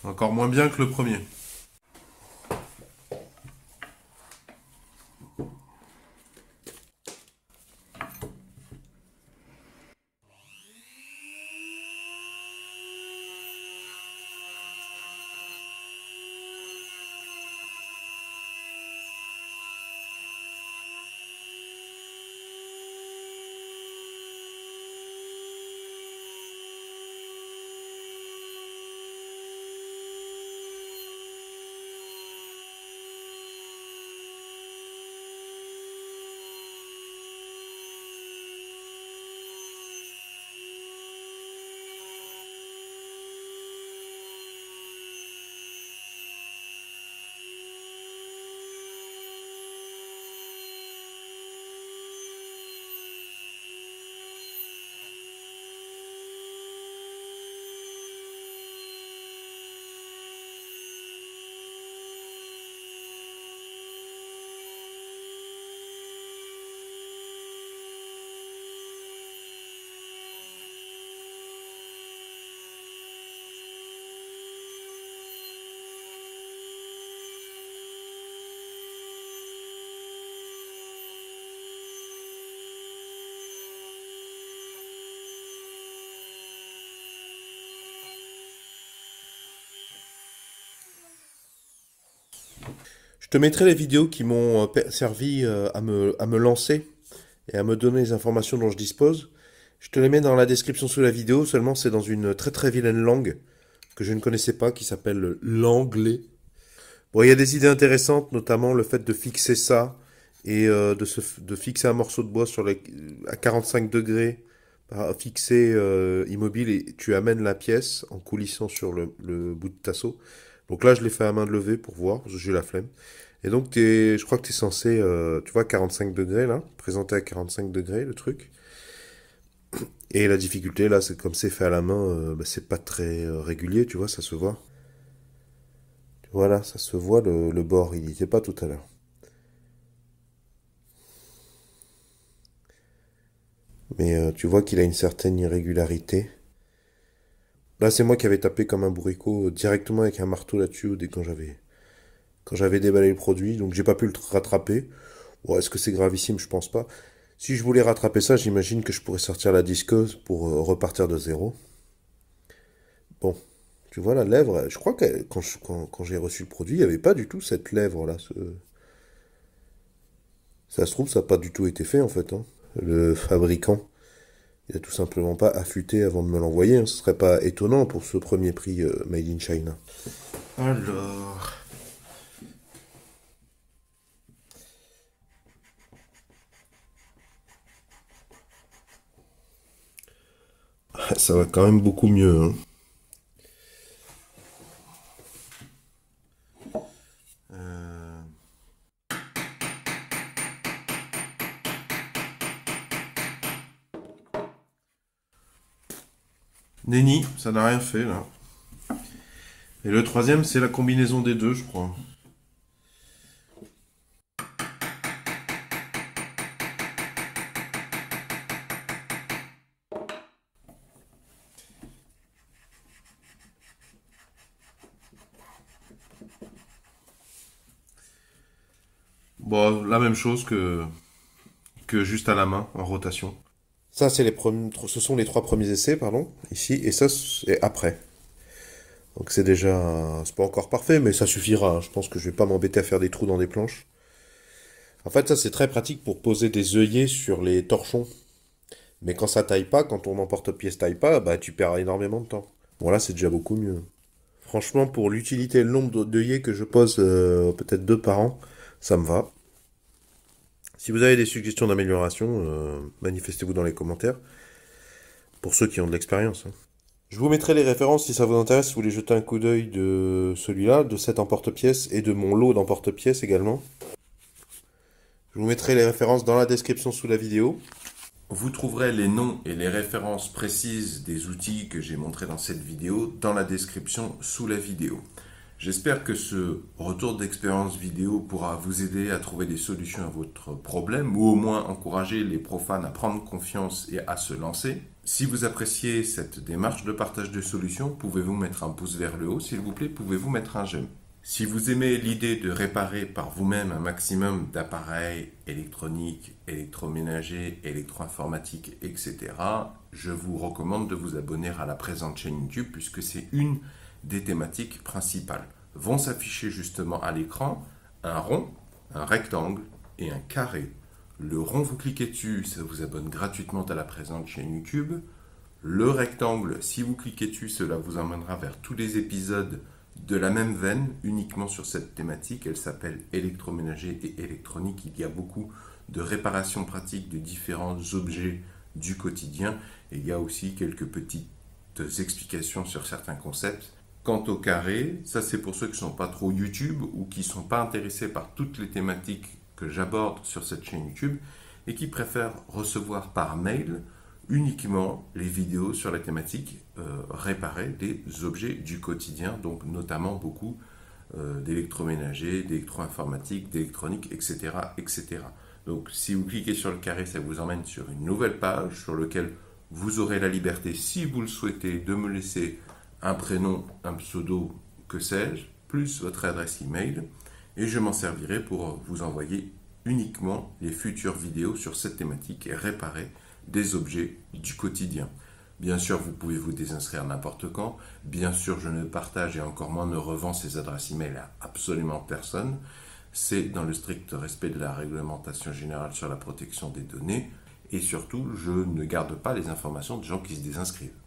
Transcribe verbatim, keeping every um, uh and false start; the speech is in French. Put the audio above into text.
Encore moins bien que le premier. Je te mettrai les vidéos qui m'ont euh, per- servi euh, à me, à me lancer et à me donner les informations dont je dispose. Je te les mets dans la description sous la vidéo, seulement c'est dans une très très vilaine langue que je ne connaissais pas, qui s'appelle l'anglais. Bon, il y a des idées intéressantes, notamment le fait de fixer ça et euh, de, se, f- de fixer un morceau de bois sur les, à quarante-cinq degrés, par- fixé euh, immobile, et tu amènes la pièce en coulissant sur le, le bout de tasseau. Donc là, je l'ai fait à main levée pour voir, parce que j'ai eu la flemme. Et donc, t'es, je crois que tu es censé, euh, tu vois, quarante-cinq degrés là, présenté à quarante-cinq degrés le truc. Et la difficulté là, c'est comme c'est fait à la main, euh, bah, c'est pas très euh, régulier, tu vois, ça se voit. Voilà, ça se voit, le, le bord, il n'y était pas tout à l'heure. Mais euh, tu vois qu'il a une certaine irrégularité. Là, c'est moi qui avais tapé comme un bourricot euh, directement avec un marteau là-dessus dès quand j'avais quand j'avais déballé le produit, donc j'ai pas pu le rattraper. Bon, est-ce que c'est gravissime? Je pense pas. Si je voulais rattraper ça, j'imagine que je pourrais sortir la disqueuse pour euh, repartir de zéro. Bon, tu vois la lèvre, je crois que quand, je- quand, quand j'ai reçu le produit, il n'y avait pas du tout cette lèvre-là. Ce- Ça se trouve, ça n'a pas du tout été fait en fait, hein. Le fabricant, il a tout simplement pas affûté avant de me l'envoyer, hein. Ce serait pas étonnant pour ce premier prix euh, Made in China. Alors, ça va quand même beaucoup mieux, hein. Euh, Nenni, ça n'a rien fait là. Et le troisième, c'est la combinaison des deux, je crois. Bon, la même chose que, que juste à la main, en rotation. Ça, c'est les premiers, ce sont les trois premiers essais, pardon, ici, et ça, c'est après. Donc c'est déjà, c'est pas encore parfait, mais ça suffira, hein. Je pense que je vais pas m'embêter à faire des trous dans des planches. En fait, ça, c'est très pratique pour poser des œillets sur les torchons. Mais quand ça taille pas, quand ton emporte-pièce taille pas, bah tu perds énormément de temps. Bon là, c'est déjà beaucoup mieux. Franchement, pour l'utilité et le nombre d'œillets que je pose, euh, peut-être deux par an, ça me va. Si vous avez des suggestions d'amélioration, euh, manifestez-vous dans les commentaires. Pour ceux qui ont de l'expérience, hein. Je vous mettrai les références si ça vous intéresse, si vous voulez jeter un coup d'œil de celui-là, de cet emporte-pièce et de mon lot d'emporte-pièce également. Je vous mettrai les références dans la description sous la vidéo. Vous trouverez les noms et les références précises des outils que j'ai montrés dans cette vidéo dans la description sous la vidéo. J'espère que ce retour d'expérience vidéo pourra vous aider à trouver des solutions à votre problème ou au moins encourager les profanes à prendre confiance et à se lancer. Si vous appréciez cette démarche de partage de solutions, pouvez-vous mettre un pouce vers le haut, s'il vous plaît, pouvez-vous mettre un j'aime. Si vous aimez l'idée de réparer par vous-même un maximum d'appareils électroniques, électroménagers, électro-informatiques, et cetera, je vous recommande de vous abonner à la présente chaîne YouTube puisque c'est une des thématiques principales. Vont s'afficher justement à l'écran un rond, un rectangle et un carré. Le rond, vous cliquez dessus, ça vous abonne gratuitement à la présente chaîne YouTube. Le rectangle, si vous cliquez dessus, cela vous emmènera vers tous les épisodes de la même veine, uniquement sur cette thématique. Elle s'appelle électroménager et électronique. Il y a beaucoup de réparations pratiques de différents objets du quotidien. Et il y a aussi quelques petites explications sur certains concepts. Quant au carré, ça c'est pour ceux qui ne sont pas trop YouTube ou qui ne sont pas intéressés par toutes les thématiques que j'aborde sur cette chaîne YouTube et qui préfèrent recevoir par mail uniquement les vidéos sur la thématique euh, réparer des objets du quotidien, donc notamment beaucoup euh, d'électroménager, d'électro-informatique, d'électronique, et cetera, et cetera. Donc si vous cliquez sur le carré, ça vous emmène sur une nouvelle page sur laquelle vous aurez la liberté, si vous le souhaitez, de me laisser un prénom, un pseudo, que sais-je, plus votre adresse email, et je m'en servirai pour vous envoyer uniquement les futures vidéos sur cette thématique et réparer des objets du quotidien. Bien sûr, vous pouvez vous désinscrire n'importe quand. Bien sûr, je ne partage et encore moins ne revends ces adresses email à absolument personne. C'est dans le strict respect de la réglementation générale sur la protection des données. Et surtout, je ne garde pas les informations des gens qui se désinscrivent.